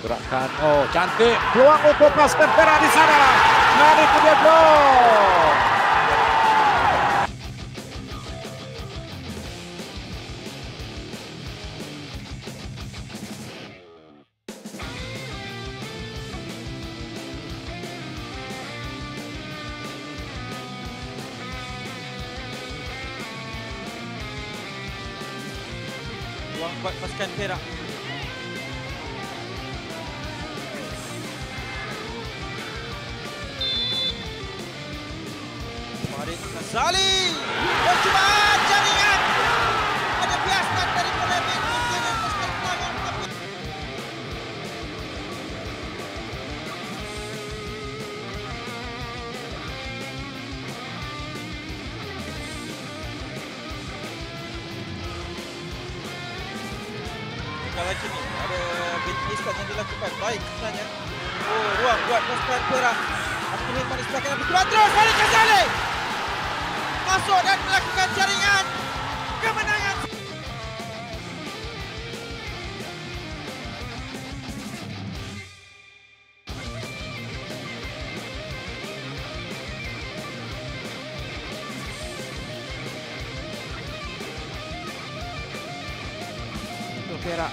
Gerakan, oh cantik, peluang untuk pasukan Perak di sana. Dan itu dia gol. Peluang buat pasukan Perak. Farid Ghazali. Percubaan jaringan. Ada biaskan dari polemik kemungkinan pasukan Perak. Lagi ni ada bentiskan yang dilakukan baik sebenarnya. Oh, ruang buat pasukan Perak. Abdul Hilman di sebelah kanan berjuang terus. Farid Ghazali masuk dan melakukan jaringan kemenangan. Untuk Perak,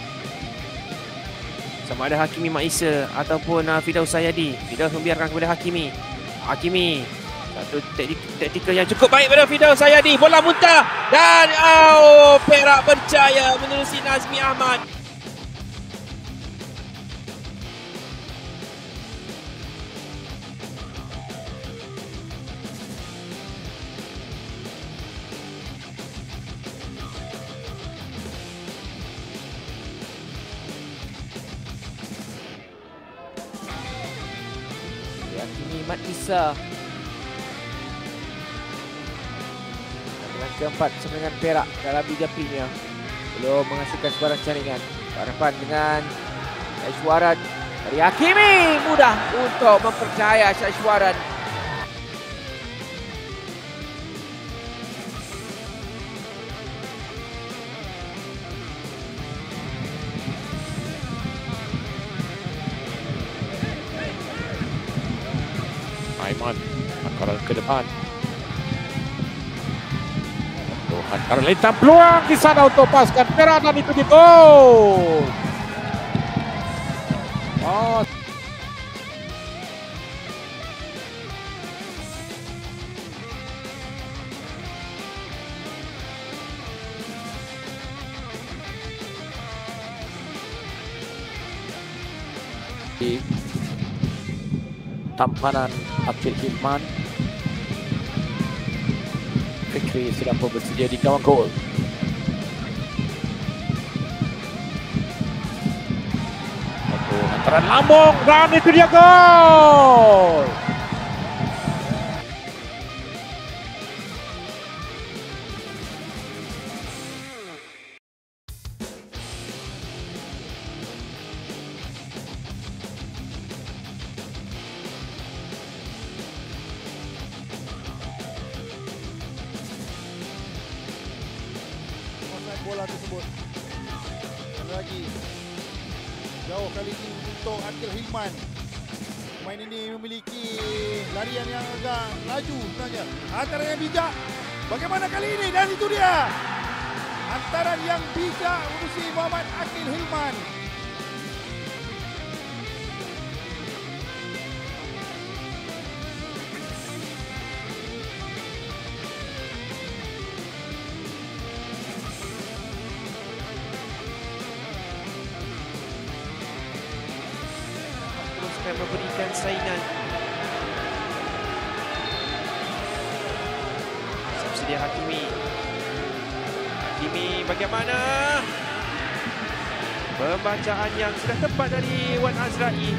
sama ada Hakimi Mak Isa ataupun Firdaus Sayadi. Firdaus membiarkan kepada Hakimi. Hakimi, satu taktikal yang cukup baik pada Firdaus Sayadi. Bola muntah dan Perak berjaya menerusi Nazmi Ahmad. Hakimi Mat Isa. Dengan keempat serangan Perak dalam Liga Premier, belum menghasilkan sebarang jaringan. Harapan dengan Aishwaran dari Hakimi, mudah untuk mempercaya Aishwaran. Aiman, hantaran ke depan. Hantaran lintang, peluang di sana untuk pasukan Perak dan itu di gol. Oh. Tampanan Abdul Hilman. Fikri sudah pun bersedia di gawang gol. Hantaran lambung dan itu dia gol. Bola tersebut dan lagi jauh kali ini untuk Abdul Hilman. Pemain ini memiliki larian yang agak laju sebenarnya. Hantaran yang bijak. Bagaimana kali ini? Dan itu dia hantaran yang bijak menuju Muhammad Akil Hilman. Teruskan memberikan saingan. Subsidi Hakimi. Hakimi bagaimana? Pembacaan yang sudah tepat dari Wan Azrai.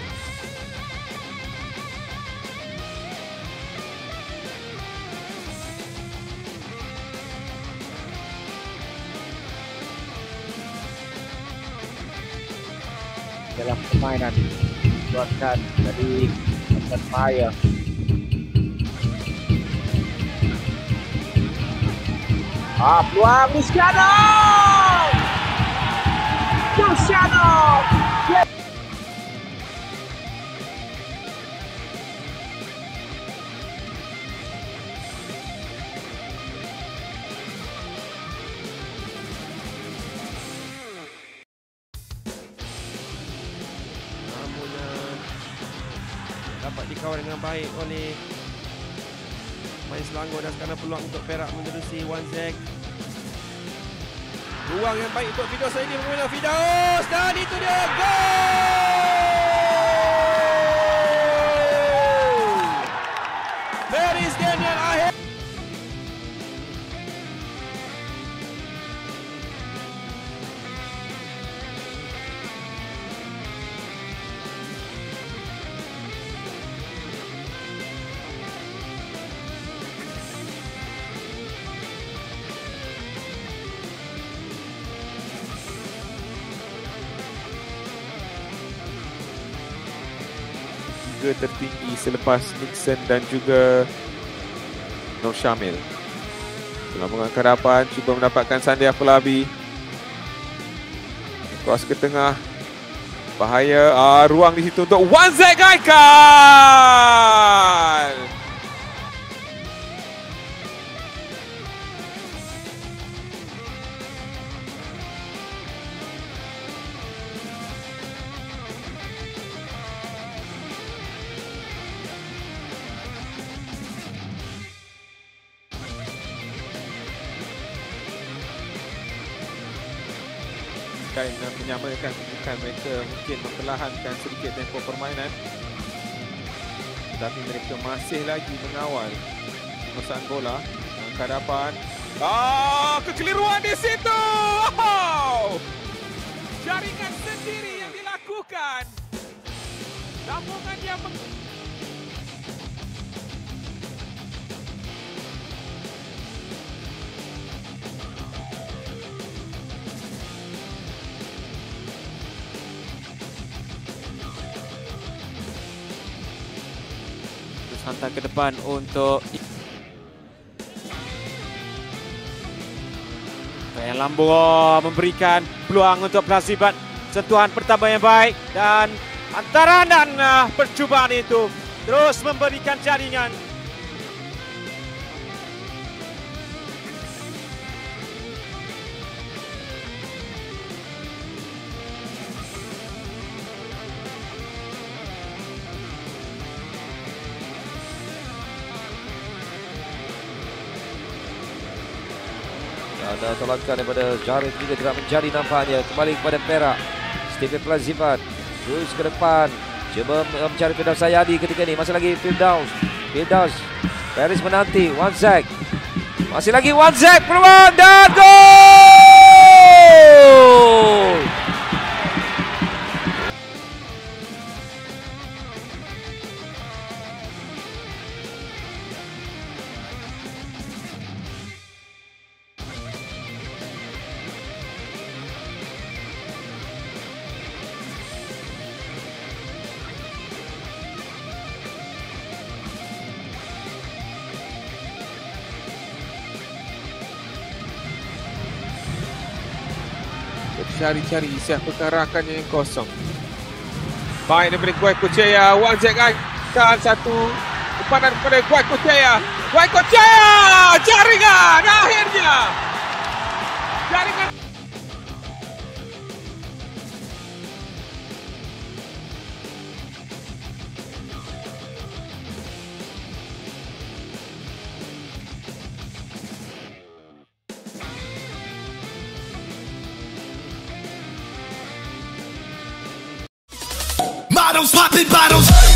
Dalam permainan buatkan dari Captain Maya. Peluang Luciano. dikawal dengan baik oleh main Selangor dan sekarang peluang untuk Perak menerusi Wanzek. Ruang yang baik untuk Firdaus ini mengenai Firdaus dan itu dia gol! Paris Daniel akhir. Tertinggi selepas Nixon dan juga Nur Syamil. Dalam mengangkat hadapan, cuba mendapatkan Sandy Afolabi. Cross ke tengah. Bahaya. Ruang di situ untuk Wanzek Haikal. Dan menyamakan kedudukan mereka, mungkin memperlahankan sedikit tempo permainan, tetapi mereka masih lagi mengawal penguasaan bola. Angkat hadapan, kekeliruan di situ. Jaringan sendiri yang dilakukan. Sambungan yang hantar ke depan untuk Ryan Lambua memberikan peluang untuk Prasibat. Sentuhan pertama yang baik dan hantaran dan percubaan itu terus memberikan jaringan. Ada tolakan daripada Jared juga tidak menjadi nampaknya. Kembali kepada Perak. Steven Prasibat terus ke depan. Cuba mencari Firdaus Sayadi ketika ini. Masih lagi Firdaus. Paris menanti. Wanzek. Masih lagi Wanzek. Peluang dan gol! Cari-cari siapa rakannya yang kosong. Baik daripada Guai Kuchaya. Wanzek Haikal satu. Umpanan kepada Guai Kuchaya. Jaringan akhirnya. Jaringan. Bottles popping bottles.